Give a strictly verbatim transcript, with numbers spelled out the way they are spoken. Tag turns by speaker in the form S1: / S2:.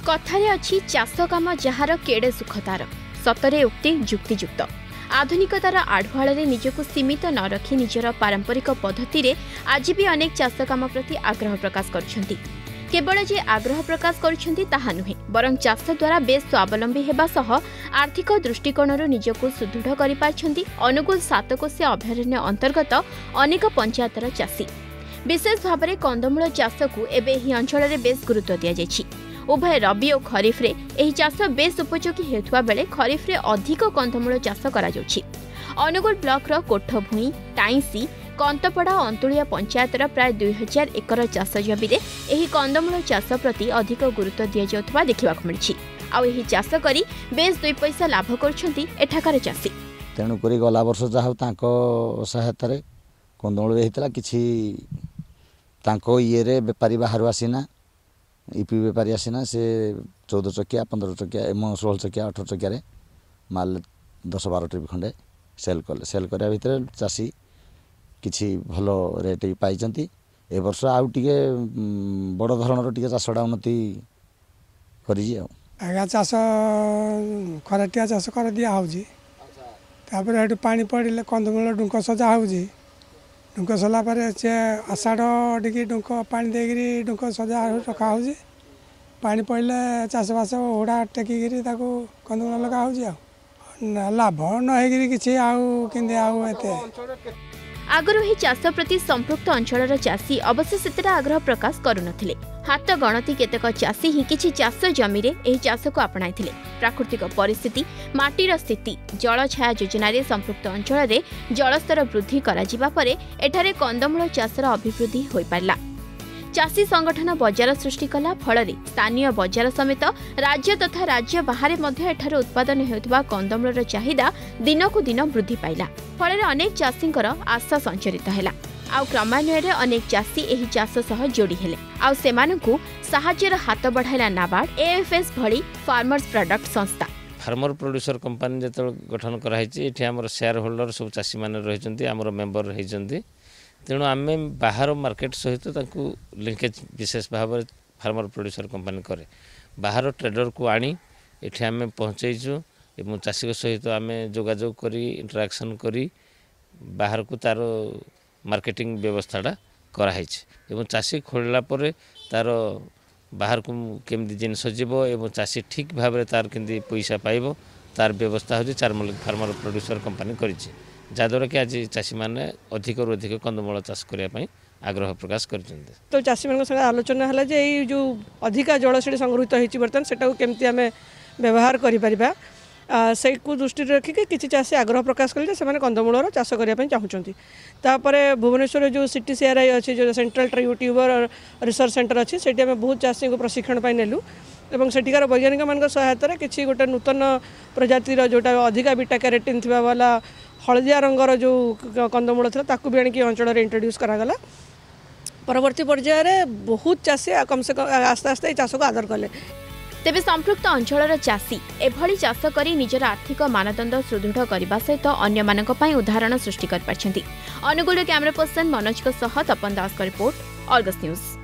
S1: कथारे अच्छी चाष काम जार केड़े सुखतार सतरे उक्ति जुक्तियुक्त आधुनिकतार आढ़ुआल निजक सीमित न रखी निजर पारंपरिक पद्धति रे आज भी अनेक चाष काम प्रति आग्रह प्रकाश करछंती। केवल जे आग्रह प्रकाश करछंती ताहा नुहे बरं चाष द्वारा बेस स्वावलंबी हेबा सह आर्थिक दृष्टिकोणरू निजक सुदृढ़ करि पारछंती। अनुकूल सातकोशिया अभयारण्य अंतर्गत अनेक पंचायतर चाषी विशेष भाव में कंदमूल चाष को एबे एही अंचल रे बेस गुरुत्व दिया जायछि। उभय रबी और खरीफ रे एही चाष बेस उपयोगी हेतुवा बेले खरीफ रे अधिक कंदमूल चाष करा जाउछि। अनुगुल ब्लॉक रो कोठभुई टाइसी कंतपड़ा अंतुलिया पंचायतर प्राय दुई हजार एकर चाष जमी रे एही कंदमूल चाष प्रति अधिक गुरुत्व दिया जाउथबा देखिबा मिलछि। आ एही चाष करी बेस दुई पैसा लाभ करछंती एठाकार चाषी।
S2: तेणु करी गला वर्ष जाहु तांको सहायता रे कंदमूल हेतला किछि तांको इये रे बेपारी बाहर आसीना ईपी बेपारी आसीना से चौदह चकिया पंद्रह चकिया एवं षोल चकिया अठर चकिया रे माल दस बार ट्रिप खंडे सेल कले सेल करा भितर चाषी किछि भल रेट पाइचंती। ए वर्ष आउ टिके बड़ धरणर टिके चाषडा उन्नति करिजी।
S3: आगा चाष खराटिया चाष कर दिया होउजी तापर हेटु पानी पड़िले कंदमूल डुंक सजा होउजी डुंक सला पर से आषाढ़ टिके डुंक पानी देगिरी डुंक सजा रखा होउजी पानी पड़िले चाषबास हुड़ा टेकिकी कंदमूल लगा होउजी आ लाभ न हेगिरी किछि आउ किंदे आउ एते
S1: आगरु ही चाष प्रति संपृक्त अंचलर चाषी अवश्य सेतेटा आग्रह प्रकाश करुनथिले। हाथ गणति केतेक चाषी ही किछि चाष जमी रे एही चाष को अपनाइथिले। प्राकृतिक परिस्थिति माटीर स्थिति जल छाया योजना रे संपृक्त अंचल रे जलस्तर वृद्धि करा जिबा परे एठारे कंदमूल चाषर अभिवृद्धि होई पारला। चाषी संगठन बजार सृष्टि कला फल स्थानीय बजार समेत राज्य तथा राज्य बाहर मध्य एठारे उत्पादन हेउथबा कंदमूलर चाहिदा दिनकु दिन वृद्धि पाइला। फल अनेक चाषींकर आशा संचरित हैला। आउ क्रमान्वय अनेक चाषी एही चाष सह जोड़ी हेले आउ सेमानकु सहाय्यर हाथ बढ़ाइला नाबार्ड एएफएस भली फार्मर्स प्रोडक्ट संस्था।
S4: फार्मर प्रोड्यूसर कंपनी जत गठन कराई आमर शेयर होल्डर सब चाषी मैंने रही आमर मेम्बर रही तेणु आम बाहर मार्केट सहित लिंकेज विशेष भाव में फार्मर प्रोड्यूसर कंपनी करे बाहर ट्रेडर को आनी एठी आम पहुँचेचु एवं चाषी सहित आम जोगाजोग करी इंटराक्शन करी बाहर को तार मार्केटिंग व्यवस्थाटा कराई एवं चाषी खोलला पर तार बाहर को केमती जिनस जीव एवं चाषी ठीक भाव में तार केमती पैसा पाइब तार व्यवस्था हो फार्मर प्रोड्यूसर कंपनी करिछि जहाँद्वारा कि आज चाषी मैंने अधिक अधिक कंदमूल चाष करने आग्रह प्रकाश कर
S5: तो चाषी मान संगे आलोचना है जे जो अधिका जलसेठी संग्रहित होती बर्तमान से केमती आम व्यवहार कर से दृष्टि रखिक किसी चाषी आग्रह प्रकाश कले से कंदमूलर चाष करने चाहूँगी। तापर भुवनेश्वर जो सिटी सीआरआई अच्छी जो सेंट्रल ट्यूबर रिसर्च सेंटर अच्छी से बहुत चाषी को प्रशिक्षण पाई नेलु एवं सेठिकार वैज्ञानिक मान सहायतार किसी गोटे नूतन प्रजातिर जोटा अधिका बीटा कैरोटीन थी वाला हलदिया रंगर जो कंदमूल था ताकू भी आणिक अंचल इंट्रोड्यूस करागला। परवर्ती पर्यायर बहुत चाषी कम से कम आस्ते आस्ते चाष को आदर कले।
S1: तेबे संपृक्त अंचलर चाषी एभली चाष करी निजर आर्थिक मानदंड सुदृढ़ करने सहित अन्य मानक पई उदाहरण सृष्टि कर पारछंती। अनुगुल कैमरा पर्सन मनोज को सह तपन दास का रिपोर्ट, आर्गस न्यूज।